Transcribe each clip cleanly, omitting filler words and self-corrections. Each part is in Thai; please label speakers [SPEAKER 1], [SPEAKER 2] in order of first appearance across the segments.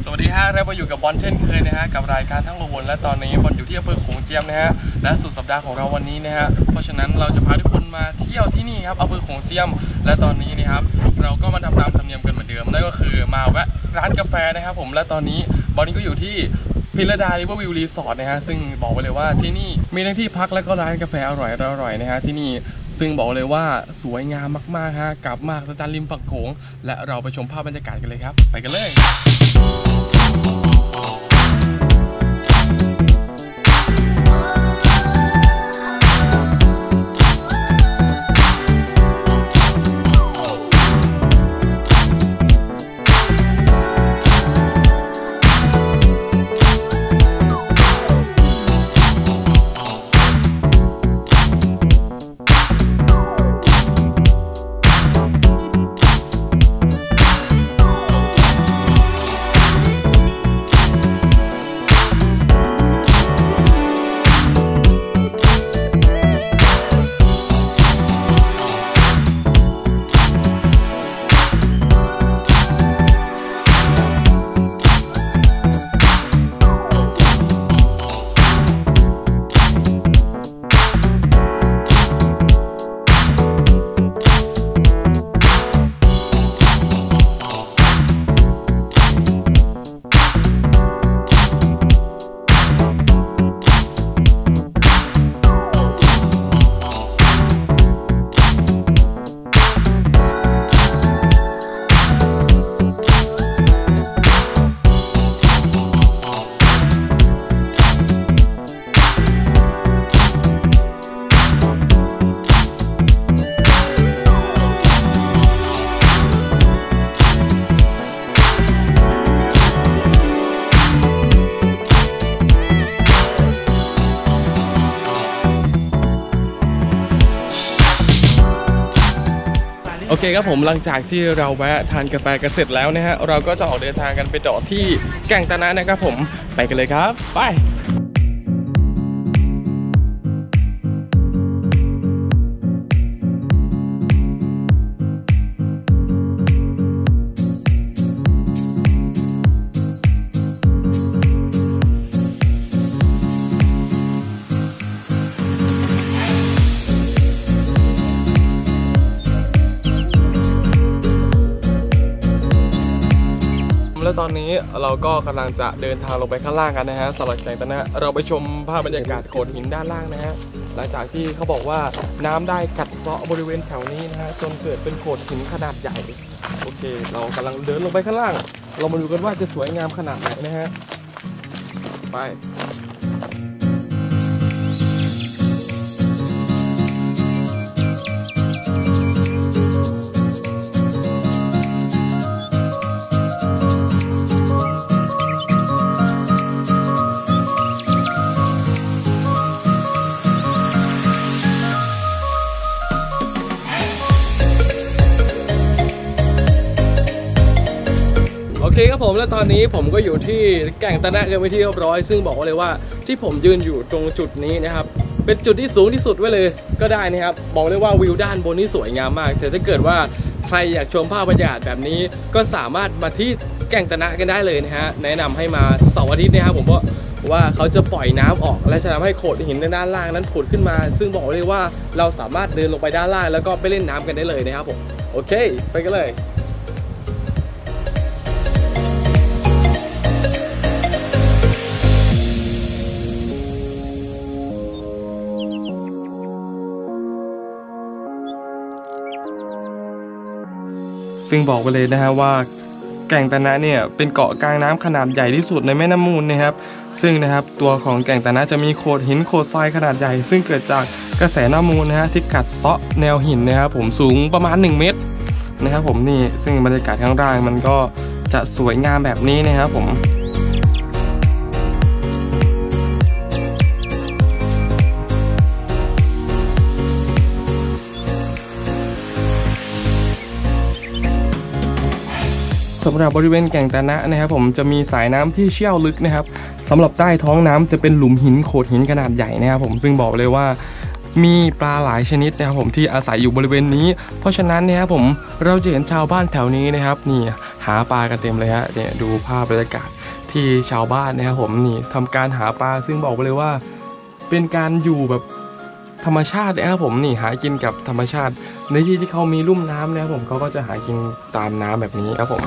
[SPEAKER 1] สวัสดีฮะเรามาอยู่กับบอลเช่นเคยนะฮะกับรายการทั้งโลวนและตอนนี้บอลอยู่ที่อำเภอโขงเจียมนะฮะและสุดสัปดาห์ของเราวันนี้นะฮะเพราะฉะนั้นเราจะพาทุกคนมาเที่ยวที่นี่ครับอำเภอโขงเจียมและตอนนี้นะครับเราก็มาทำตามธรรมเนียมกันเหมือนเดิมนั่นก็คือมาแวะร้านกาแฟนะครับผมและตอนนี้บอลนี้ก็อยู่ที่พิรดาริเวอร์วิวรีสอร์ทนะฮะซึ่งบอกไว้เลยว่าที่นี่มีทั้งที่พักและก็ร้านกาแฟอร่อยนะฮะที่นี่ซึ่งบอกเลยว่าสวยงามมากๆฮะกับมหัศจรรย์ริมฝั่งโขงและเราไปชมภาพบรรยากาศกันเลยครับไปกันเลยโอเคครับผมหลังจากที่เราแวะทานกาแฟกันเสร็จแล้วนะฮะเราก็จะออกเดินทางกันไปต่อที่แก่งตะนะนะครับผมไปกันเลยครับไปแล้วตอนนี้เราก็กำลังจะเดินทางลงไปข้างล่างกันนะฮะสำหรับแก่งตะนะเราไปชมภาพบรรยากาศโขดหินด้านล่างนะฮะหลังจากที่เขาบอกว่าน้ำได้กัดเซาะบริเวณแถวนี้นะฮะจนเกิดเป็นโขดหินขนาดใหญ่โอเคเรากำลังเดินลงไปข้างล่างเรามาดูกันว่าจะสวยงามขนาดไหนนะฮะไปโอเคครับผมและตอนนี้ผมก็อยู่ที่แก่งตะนะกันไปที่เรียบร้อยซึ่งบอกเลยว่าที่ผมยืนอยู่ตรงจุดนี้นะครับเป็นจุดที่สูงที่สุดไว้เลยก็ได้นะครับบอกเลยว่าวิวด้านบนนี้สวยงามมากแต่ถ้าเกิดว่าใครอยากชมภาพบรรยากาศแบบนี้ก็สามารถมาที่แก่งตะนะกันได้เลยนะฮะแนะนำให้มาเสาร์อาทิตย์นะครับผมเพราะว่าเขาจะปล่อยน้ำออกและจะทำให้โขดหินด้านล่างนั้นผุดขึ้นมาซึ่งบอกเลยว่าเราสามารถเดินลงไปด้านล่างแล้วก็ไปเล่นน้ำกันได้เลยนะครับผมโอเคไปกันเลยซึ่งบอกไปเลยนะฮะว่าแก่งตะนะเนี่ยเป็นเกาะกลางน้ำขนาดใหญ่ที่สุดในแม่น้ำมูลนะครับซึ่งนะครับตัวของแก่งตะนะจะมีโขดหินโขดทรายขนาดใหญ่ซึ่งเกิดจากกระแสน้ำมูลนะฮะที่กัดเซาะแนวหินนะครับผมสูงประมาณ1 เมตรนะครับผมนี่ซึ่งบรรยากาศข้างล่างมันก็จะสวยงามแบบนี้นะครับผม สำหรับบริเวณแก่งตะนะนะครับผมจะมีสายน้ำที่เชี่ยวลึกนะครับสำหรับใต้ท้องน้ำจะเป็นหลุมหินโขดหินขนาดใหญ่นะครับผมซึ่งบอกเลยว่ามีปลาหลายชนิดนะครับผมที่อาศัยอยู่บริเวณนี้เพราะฉะนั้นนะครับผมเราจะเห็นชาวบ้านแถวนี้นะครับนี่หหาปลากันเต็มเลยฮะเนี่ยดูภาพบรรยากาศที่ชาวบ้านนะครับผมนี่ทำการหาปลาซึ่งบอกไปเลยว่าเป็นการอยู่แบบธรรมชาตินะครับผมนี่หากินกับธรรมชาติในที่เขามีลุ่มน้ำนะครับผมเขาก็จะหากินตามน้ำแบบนี้ครับผม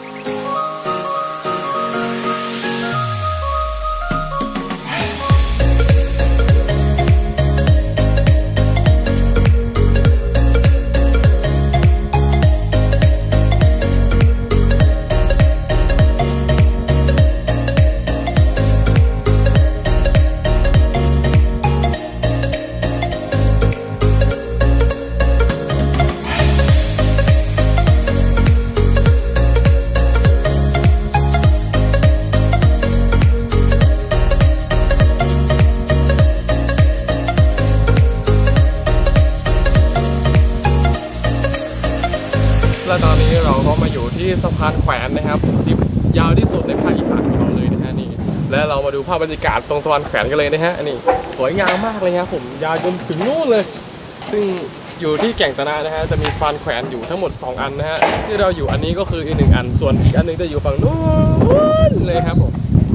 [SPEAKER 1] และตอนนี้เราก็มาอยู่ที่สะพานแขวนนะครับที่ยาวที่สุดในภาคอีสานของเราเลยนะฮะนี่และเรามาดูภาพบรรยากาศตรงสะพานแขวนกันเลยนะฮะนี่สวยงามมากเลยครับผมยาวจนถึงนู่นเลยซึ่งอยู่ที่แก่งตะนะนะฮะจะมีสะพานแขวนอยู่ทั้งหมด2 อันนะฮะที่เราอยู่อันนี้ก็คืออีก1 อันส่วนอีกอันนึงจะอยู่ฝั่งนู้นเลยครับผม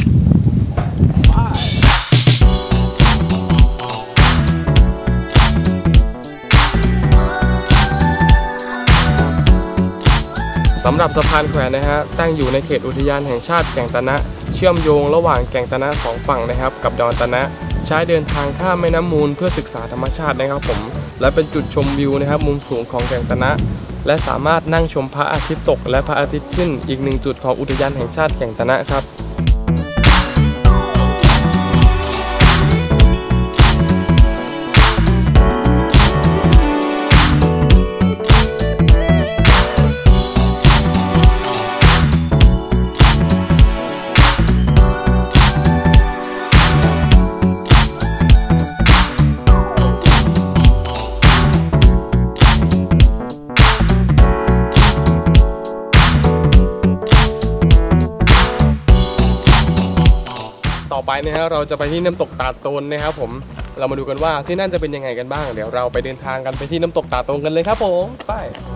[SPEAKER 1] สำหรับสะพานแขวนนะฮะตั้งอยู่ในเขตอุทยานแห่งชาติแก่งตะนะเชื่อมโยงระหว่างแก่งตะนะ2 ฝั่งนะครับกับดอนตะนะใช้เดินทางข้ามแม่น้ำมูลเพื่อศึกษาธรรมชาตินะครับผมและเป็นจุดชมวิวนะครับมุมสูงของแก่งตะนะและสามารถนั่งชมพระอาทิตย์ตกและพระอาทิตย์ขึ้นอีก1 จุดของอุทยานแห่งชาติแก่งตะนะครับต่อไปนะฮะเราจะไปที่น้ำตกตาดโตนนะครับผมเรามาดูกันว่าที่นั่นจะเป็นยังไงกันบ้างเดี๋ยวเราไปเดินทางกันไปที่น้ำตกตาดโตนกันเลยครับผมไป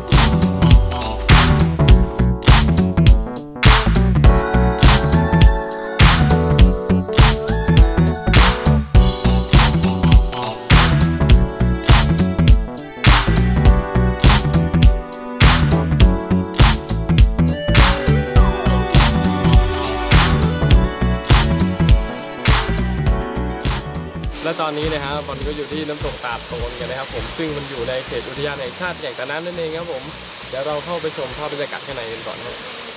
[SPEAKER 1] และตอนนี้นะครับบอลก็อยู่ที่น้ำตกตาดโตนกันนะครับผมซึ่งมันอยู่ในเขตอุทยานแห่งชาติแก่งตะนะนั่นเองครับผมเดี๋ยวเราเข้าไปชมภาพบรรยากาศข้างในกันก่อนครับ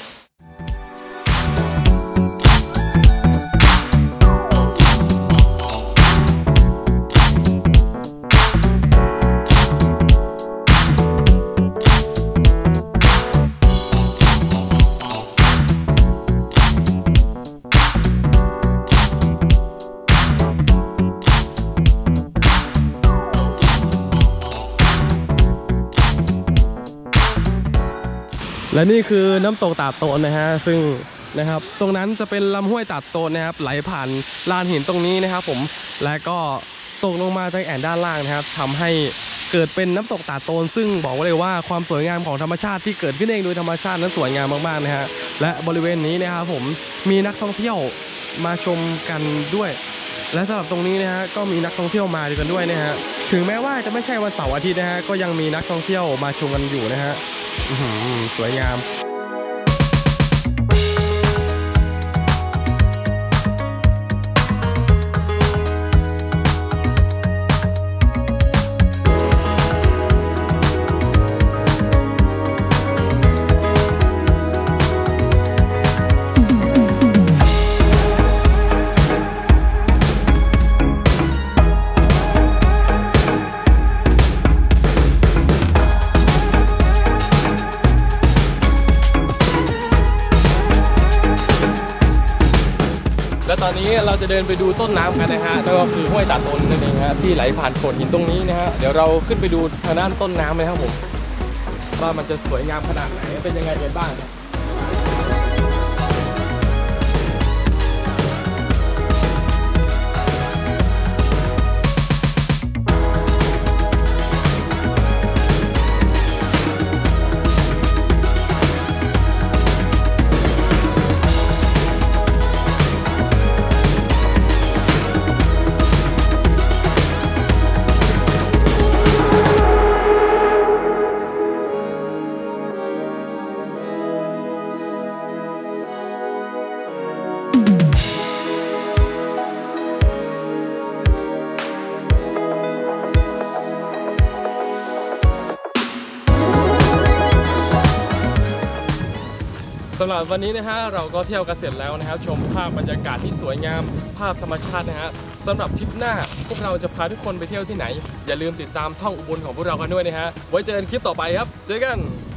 [SPEAKER 1] และนี่คือน้ำตกตาดโตนนะฮะซึ่งนะครับตรงนั้นจะเป็นลำห้วยตาดโตนนะครับไหลผ่านลานหินตรงนี้นะครับผมและก็ตกลงมาจากแอ่งด้านล่างนะครับทำให้เกิดเป็นน้ำตกตาดโตนซึ่งบอกเลยว่าความสวยงามของธรรมชาติที่เกิดขึ้นเองโดยธรรมชาตินั้นสวยงามมากๆนะฮะและบริเวณนี้นะครับผมมีนักท่องเที่ยวมาชมกันด้วยและสำหรับตรงนี้นะฮะก็มีนักท่องเที่ยวมากันด้วยนะฮะถึงแม้ว่าจะไม่ใช่วันเสาร์อาทิตย์นะฮะก็ยังมีนักท่องเที่ยวมาชมกันอยู่นะฮะสวยงาม และตอนนี้เราจะเดินไปดูต้นน้ำกันนะฮะนั่นก็คือห้วยตาดโตนนั่นเองฮะที่ไหลผ่านโขดหินตรงนี้นะฮะเดี๋ยวเราขึ้นไปดูทางด้านต้นน้ำเลยครับผมว่ามันจะสวยงามขนาดไหนเป็นยังไงกันบ้างำหรับวันนี้นะฮะเราก็เที่ยวกันเสร็จแล้วนะครับชมภาพบรรยากาศที่สวยงามภาพธรรมชาตินะฮะสำหรับทริปหน้าพวกเราจะพาทุกคนไปเที่ยวที่ไหนอย่าลืมติดตามท่องอุบลของพวกเรากันด้วยนะฮะไว้เจอกันคลิปต่อไปครับเจอกัน